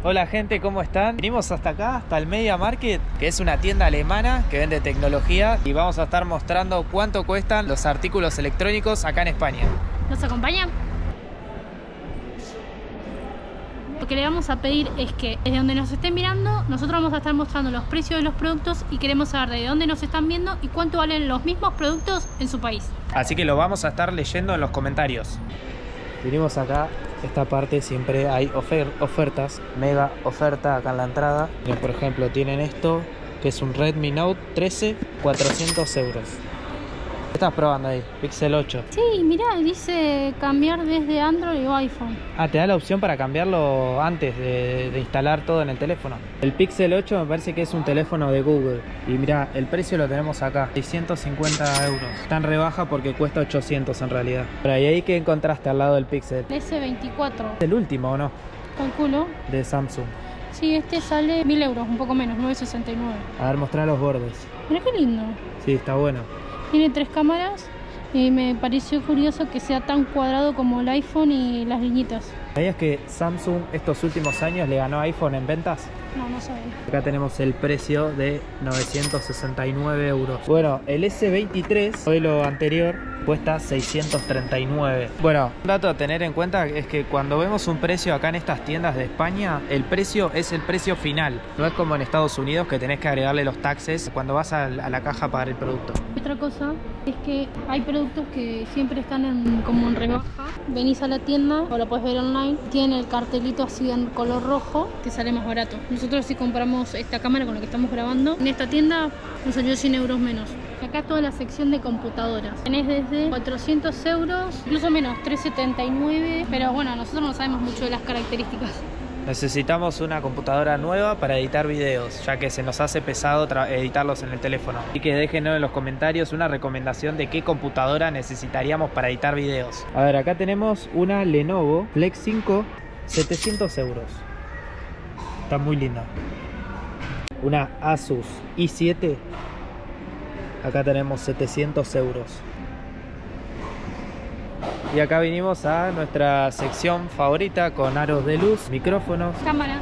Hola gente, ¿cómo están? Venimos hasta acá, hasta el Media Market, que es una tienda alemana que vende tecnología, y vamos a estar mostrando cuánto cuestan los artículos electrónicos acá en España. ¿Nos acompañan? Lo que le vamos a pedir es que desde donde nos estén mirando, nosotros vamos a estar mostrando los precios de los productos y queremos saber de dónde nos están viendo y cuánto valen los mismos productos en su país. Así que lo vamos a estar leyendo en los comentarios. Vinimos acá, esta parte siempre hay ofertas, mega oferta acá en la entrada. Miren, por ejemplo, tienen esto, que es un Redmi Note 13, 400 euros. ¿Qué estás probando ahí? Pixel 8. Sí, mirá, dice cambiar desde Android o iPhone. Ah, te da la opción para cambiarlo antes de instalar todo en el teléfono. El Pixel 8 me parece que es un teléfono de Google. Y mirá, el precio lo tenemos acá, 650 euros. Está en rebaja porque cuesta 800 en realidad. Pero ahí que encontraste al lado del Pixel. S24. ¿El último o no? Calculo. De Samsung. Sí, este sale 1000 euros, un poco menos, 969. A ver, mostrar los bordes. Mirá qué lindo. Sí, está bueno. Tiene 3 cámaras y me pareció curioso que sea tan cuadrado como el iPhone y las liñitas. ¿Sabías que Samsung estos últimos años le ganó a iPhone en ventas? No, no sabía. Acá tenemos el precio de 969 euros. Bueno, el S23, modelo anterior, cuesta 639. Bueno, un dato a tener en cuenta es que cuando vemos un precio acá en estas tiendas de España, el precio es el precio final. No es como en Estados Unidos que tenés que agregarle los taxes cuando vas a la caja a pagar el producto. Otra cosa es que hay productos que siempre están como en rebaja. Venís a la tienda o lo puedes ver online, tiene el cartelito así en color rojo, te sale más barato. Nosotros si compramos esta cámara con la que estamos grabando, en esta tienda nos salió 100 euros menos. Acá toda la sección de computadoras. Tenés desde 400 euros, incluso menos, 379. Pero bueno, nosotros no sabemos mucho de las características. Necesitamos una computadora nueva para editar videos, ya que se nos hace pesado editarlos en el teléfono. Así que déjenos en los comentarios una recomendación de qué computadora necesitaríamos para editar videos. A ver, acá tenemos una Lenovo Flex 5, 700 euros. Está muy linda. Una Asus i7. Acá tenemos 700 euros. Y acá vinimos a nuestra sección favorita con aros de luz, micrófonos, Cámaras.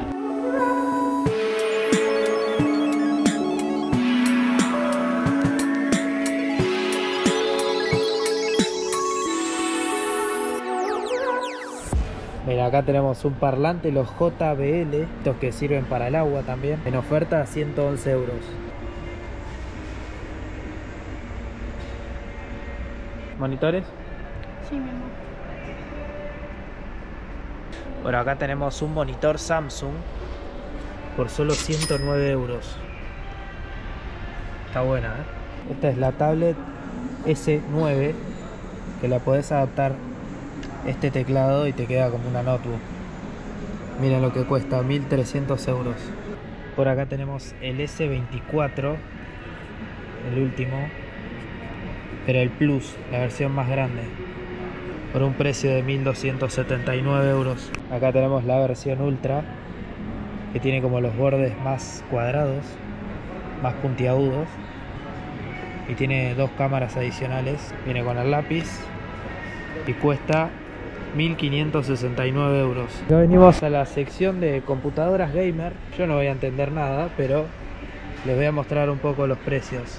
Mira, acá tenemos un parlante, los JBL, estos que sirven para el agua también, en oferta 111 euros. ¿Monitores? Sí, mi amor. Bueno, acá tenemos un monitor Samsung por solo 109 euros. Está buena, ¿eh? Esta es la tablet S9, que la podés adaptar este teclado y te queda como una notebook. Miren lo que cuesta, 1300 euros. Por acá tenemos el S24, el último, pero el Plus, la versión más grande, por un precio de 1279 euros. Acá tenemos la versión Ultra, que tiene como los bordes más cuadrados, más puntiagudos, y tiene 2 cámaras adicionales. Viene con el lápiz y cuesta 1569 euros. Ya venimos a la sección de computadoras gamer. Yo no voy a entender nada, pero les voy a mostrar un poco los precios.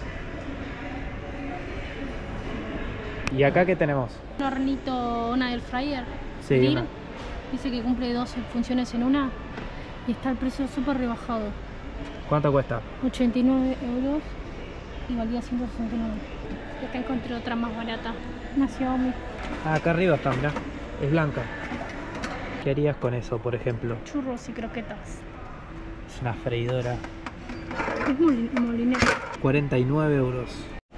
¿Y acá qué tenemos? Un hornito, una air fryer. Sí, Grill. una. Dice que cumple 12 funciones en una. Y está el precio súper rebajado. ¿Cuánto cuesta? 89 euros y valía 169. Y acá encontré otra más barata. Una Xiaomi. Ah, acá arriba está, mirá. Es blanca. ¿Qué harías con eso, por ejemplo? Churros y croquetas. Es una freidora. Es molinera. 49 euros.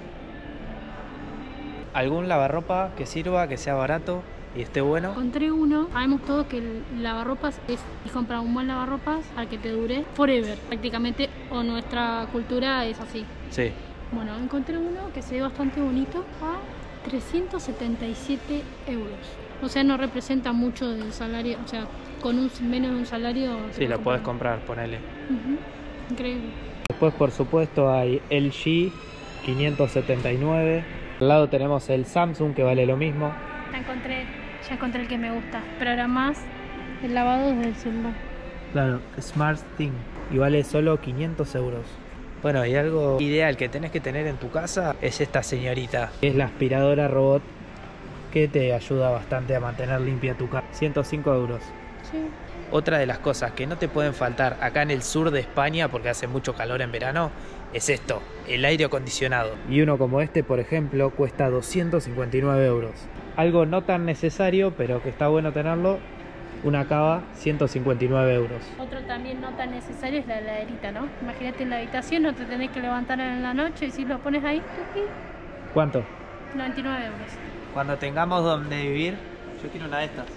¿Algún lavarropa que sirva, que sea barato y esté bueno? Encontré uno. Sabemos todos que el lavarropas es comprar un buen lavarropas para que te dure forever, prácticamente, o nuestra cultura es así. Sí. Bueno, encontré uno que se ve bastante bonito a 377 euros. O sea, no representa mucho del salario, o sea, con menos de un salario... Sí, lo podés comprar, ponele. Increíble. Después, por supuesto, hay LG 579. Al lado tenemos el Samsung, que vale lo mismo. Ya encontré el que me gusta, pero ahora más el lavado desde el celular. Claro, Smart Thing. Y vale solo 500 euros. Bueno, y algo ideal que tenés que tener en tu casa es esta señorita, que es la aspiradora robot, que te ayuda bastante a mantener limpia tu casa. 105 euros. Sí. Otra de las cosas que no te pueden faltar acá en el sur de España, porque hace mucho calor en verano, es esto, el aire acondicionado. Y uno como este, por ejemplo, cuesta 259 euros. Algo no tan necesario, pero que está bueno tenerlo, una cava, 159 euros. Otro también no tan necesario es la heladerita, ¿no? Imagínate en la habitación, no te tenés que levantar en la noche y si lo pones ahí, ¿Cuánto? 99 euros. Cuando tengamos donde vivir, yo quiero una de estas.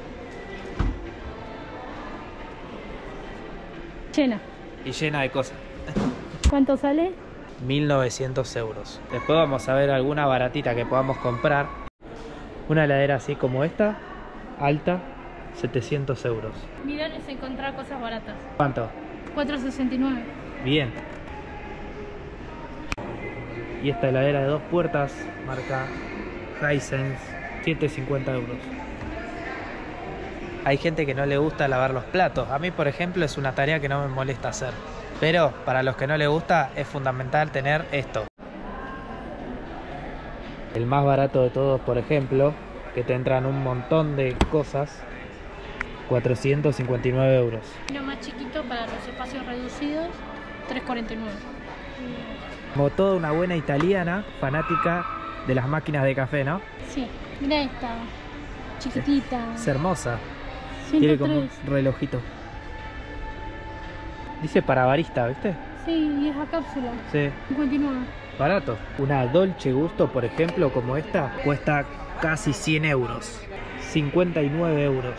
Llena. Y llena de cosas. ¿Cuánto sale? 1900 euros. Después vamos a ver alguna baratita que podamos comprar. Una heladera así como esta, alta, 700 euros. Mirá, es encontrar cosas baratas. ¿Cuánto? 4,69. Bien. Y esta heladera de 2 puertas, marca Hisense, 750 euros. Hay gente que no le gusta lavar los platos. A mí, por ejemplo, es una tarea que no me molesta hacer. Pero para los que no les gusta, es fundamental tener esto. El más barato de todos, por ejemplo, que te entran un montón de cosas, 459 euros. Lo más chiquito para los espacios reducidos, 3,49. Como toda una buena italiana, fanática de las máquinas de café, ¿no? Sí, mira esta, chiquitita. Es hermosa. Tiene como un 103. relojito. Dice para barista, ¿viste? Sí, y esa cápsula, Sí. 59. Barato. Una Dolce Gusto, por ejemplo, como esta, cuesta casi 100 euros. 59 euros.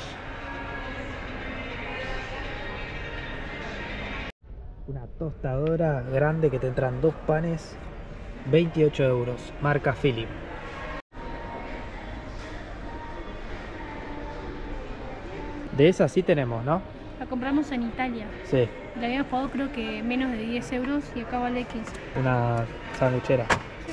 Una tostadora grande que te entran 2 panes, 28 euros. Marca Philip. De esas sí tenemos, ¿no? La compramos en Italia. Sí. La habíamos pagado creo que menos de 10 euros y acá vale 15. Una sanguchera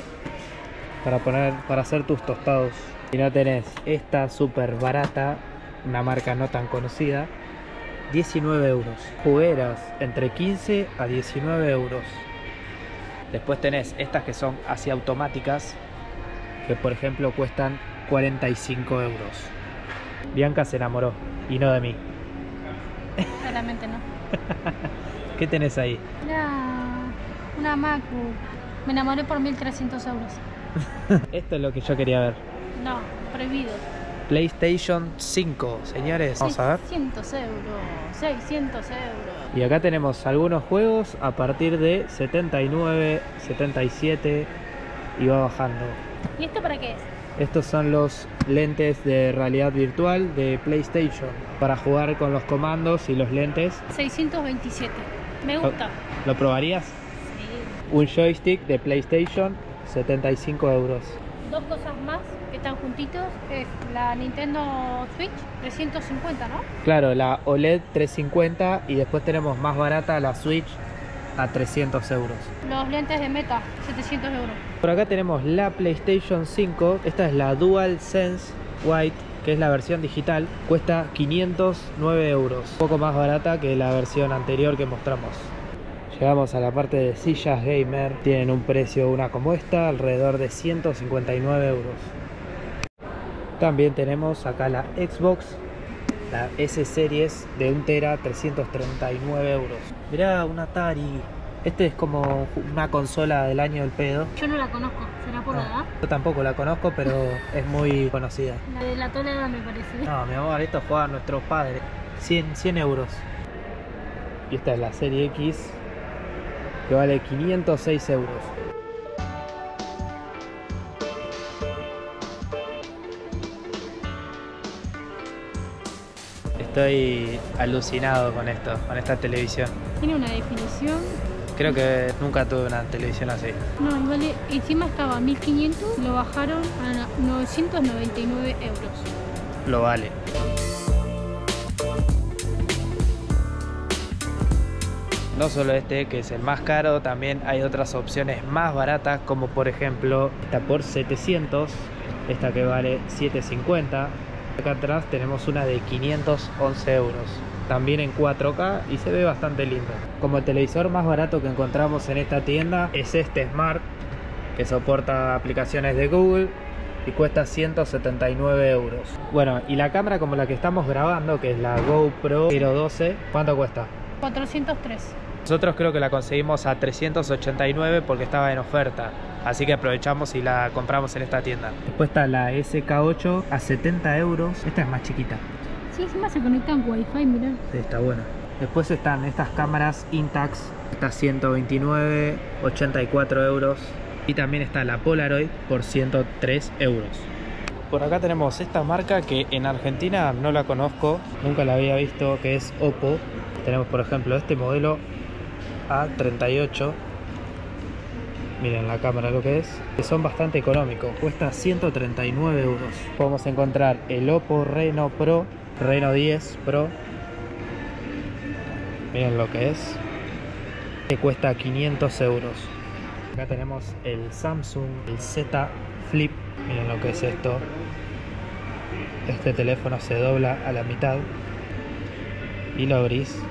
para hacer tus tostados. Si no tenés esta súper barata, una marca no tan conocida, 19 euros. Jugueras entre 15 a 19 euros. Después tenés estas que son así automáticas, que por ejemplo cuestan 45 euros. Bianca se enamoró y no de mí. Claramente no. ¿Qué tenés ahí? Una MacBook. Me enamoré por 1.300 euros. Esto es lo que yo quería ver. No, prohibido. PlayStation 5, señores. Vamos a ver. 600 euros. 600 euros. Y acá tenemos algunos juegos a partir de 79, 77 y va bajando. ¿Y esto para qué es? Estos son los lentes de realidad virtual de PlayStation para jugar con los comandos y los lentes. 627. Me gusta. ¿Lo probarías? Sí. Un joystick de PlayStation, 75 euros. Dos cosas más que están juntitos es la Nintendo Switch, 350, ¿no? Claro, la OLED 350 y después tenemos más barata la Switch a 300 euros. Los lentes de Meta, 700 euros. Por acá tenemos la PlayStation 5. Esta es la DualSense White, que es la versión digital. Cuesta 509 euros. Un poco más barata que la versión anterior que mostramos. Llegamos a la parte de sillas gamer. Tienen un precio, una como esta, alrededor de 159 euros. También tenemos acá la Xbox, la S Series de 1 tera, 339 euros. Mirá, un Atari. Este es como una consola del año del pedo. Yo no la conozco, ¿será por la edad? Yo tampoco la conozco, pero es muy conocida. La de la Toledo me parece. No, mi amor, esto juegan nuestros padres. 100 euros. Y esta es la serie X, que vale 506 euros. Estoy alucinado con esto, con esta televisión. Tiene una definición. Creo que nunca tuve una televisión así. No, y vale, encima estaba a 1500, lo bajaron a 999 euros. Lo vale. No solo este, que es el más caro, también hay otras opciones más baratas, como por ejemplo esta por 700, esta que vale 750, Acá atrás tenemos una de 511 euros. También en 4K y se ve bastante lindo. Como el televisor más barato que encontramos en esta tienda es este Smart, que soporta aplicaciones de Google y cuesta 179 euros. Bueno, y la cámara como la que estamos grabando, que es la GoPro Hero 12, ¿cuánto cuesta? 403. Nosotros creo que la conseguimos a 389 porque estaba en oferta, así que aprovechamos y la compramos en esta tienda. Después está la SK8 a 70 euros. Esta es más chiquita. Sí, encima se conectan Wi-Fi, mirá. Sí, está buena. Después están estas cámaras Intax, está 129, 84 euros. Y también está la Polaroid por 103 euros. Por acá tenemos esta marca que en Argentina no la conozco, nunca la había visto, que es Oppo. Tenemos por ejemplo este modelo A38. Miren la cámara lo que es, que son bastante económicos, cuesta 139 euros. Podemos encontrar el Oppo Reno Pro, Reno 10 Pro. Miren lo que es, que cuesta 500 euros. Acá tenemos el Samsung, el Z Flip. Miren lo que es esto. Este teléfono se dobla a la mitad y lo abrís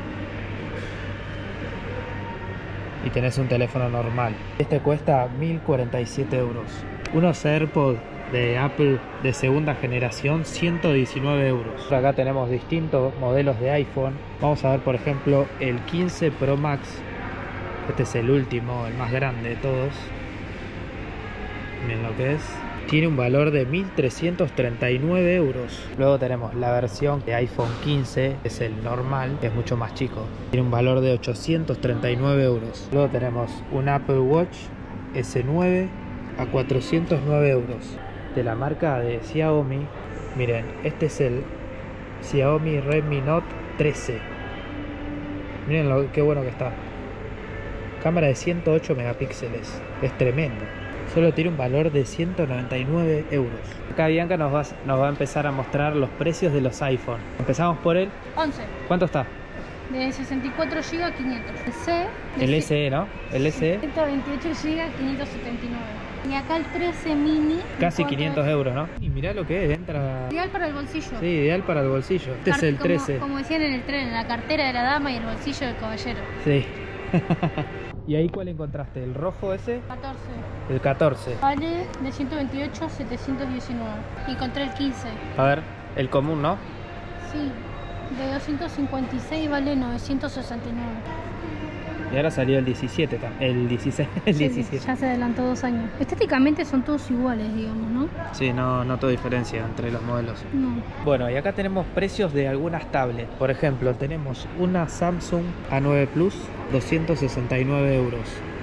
y tenés un teléfono normal. Este cuesta 1047 euros. Unos AirPods de Apple de segunda generación, 119 euros. Acá tenemos distintos modelos de iPhone. Vamos a ver por ejemplo el 15 Pro Max. Este es el último, el más grande de todos. Miren lo que es. Tiene un valor de 1339 euros. Luego tenemos la versión de iPhone 15, que es el normal, que es mucho más chico. Tiene un valor de 839 euros. Luego tenemos un Apple Watch S9 a 409 euros. De la marca de Xiaomi. Miren, este es el Xiaomi Redmi Note 13. Miren qué bueno que está. Cámara de 108 megapíxeles. Es tremendo. Solo tiene un valor de 199 euros. Acá Bianca nos va a empezar a mostrar los precios de los iPhone. Empezamos por el 11. ¿Cuánto está? De 64 GB 500. El C. El SE, ¿no? El SE. 128 GB 579. Y acá el 13 mini. Casi 500 euros, ¿no? Y mirá lo que es, entra... Ideal para el bolsillo. Sí, ideal para el bolsillo. Este es el 13. Como decían en el tren, en la cartera de la dama y el bolsillo del caballero. Sí. ¿Y ahí cuál encontraste? ¿El rojo ese? 14. El 14. Vale de 128 a 719. Y encontré el 15. A ver, el común, ¿no? Sí. De 256 vale 969. Y ahora salió el 17 también. El 16. El Sí, 17. ya se adelantó 2 años. Estéticamente son todos iguales, digamos, ¿no? Sí, no noto diferencia entre los modelos. No. Bueno, y acá tenemos precios de algunas tablets. Por ejemplo, tenemos una Samsung A9 Plus, 269 euros.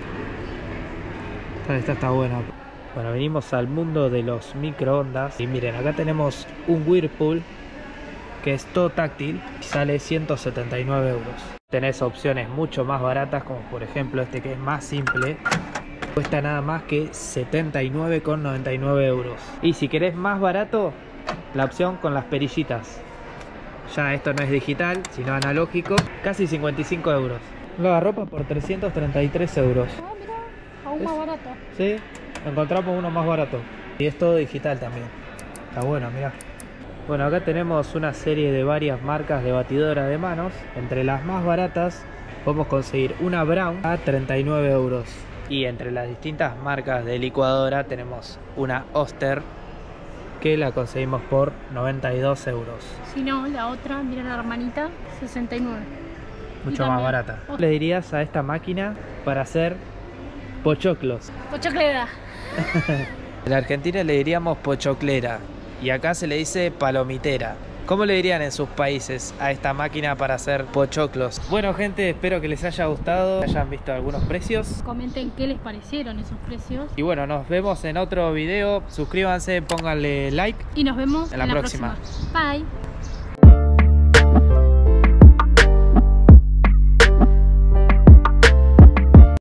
Esta está buena. Bueno, venimos al mundo de los microondas. Y miren, acá tenemos un Whirlpool, que es todo táctil, y sale 179 euros. Tenés opciones mucho más baratas, como por ejemplo este que es más simple. Cuesta nada más que 79,99 euros. Y si querés más barato, la opción con las perillitas. Ya esto no es digital, sino analógico. Casi 55 euros. Lavarropa por 333 euros. Ah, mira, aún más barato. Sí, encontramos uno más barato. Y es todo digital también. Está bueno, mirá. Bueno, acá tenemos una serie de varias marcas de batidora de manos. Entre las más baratas podemos conseguir una Braun a 39 euros. Y entre las distintas marcas de licuadora tenemos una Oster, que la conseguimos por 92 euros. Si no, la otra, mira la hermanita, 69. Mucho más barata. ¿Qué le dirías a esta máquina para hacer pochoclos? Pochoclera. En Argentina le diríamos pochoclera. Y acá se le dice palomitera. ¿Cómo le dirían en sus países a esta máquina para hacer pochoclos? Bueno, gente, espero que les haya gustado, hayan visto algunos precios. Comenten qué les parecieron esos precios. Y bueno, nos vemos en otro video. Suscríbanse, pónganle like. Y nos vemos en la próxima. Bye.